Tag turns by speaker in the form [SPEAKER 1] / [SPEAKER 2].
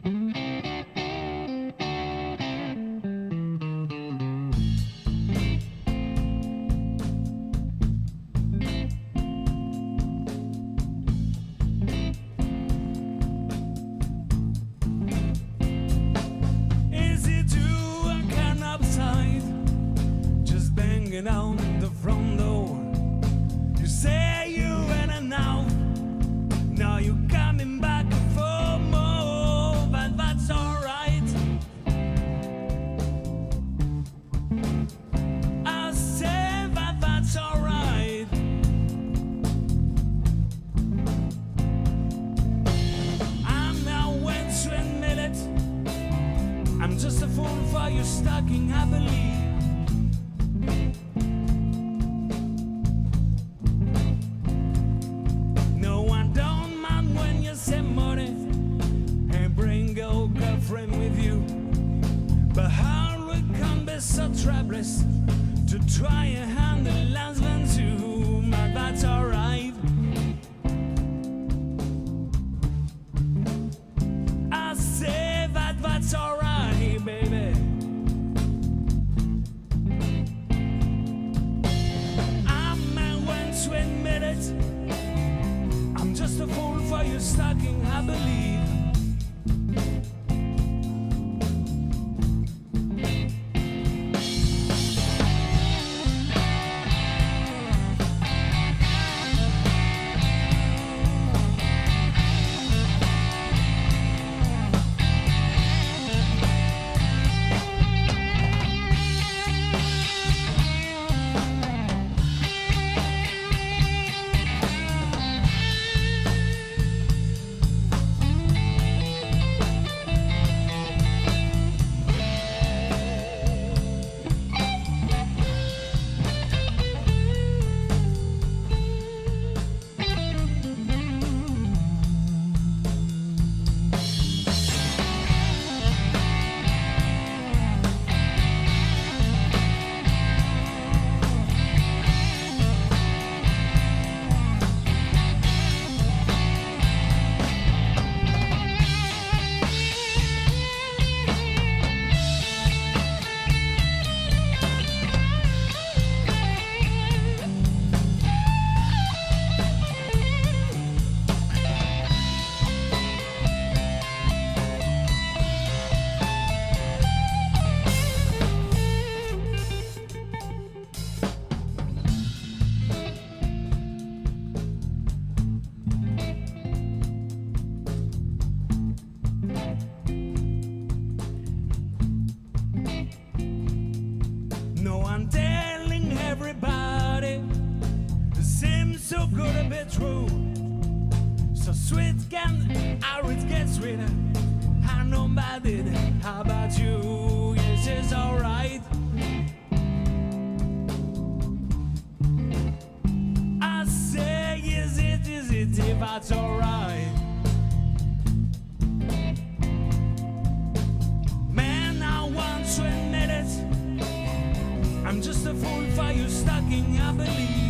[SPEAKER 1] On the front door, you say you in and out. Now you're coming back for more, but that's alright. I say that that's alright. I'm now when to admit it. I'm just a fool for your stocking, I believe. Friend with you, but how it can be so troublous to try and handle husband too, but that's alright. I say that that's alright, baby. I'm not one to admit it. I'm just a fool for your stocking, I believe. So good to be true, so sweet can how it gets sweeter. I know about it, how about you? Yes, it's alright. I say, is it, if that's alright. Man, I want to admit it. I'm just a fool for your stocking, I believe.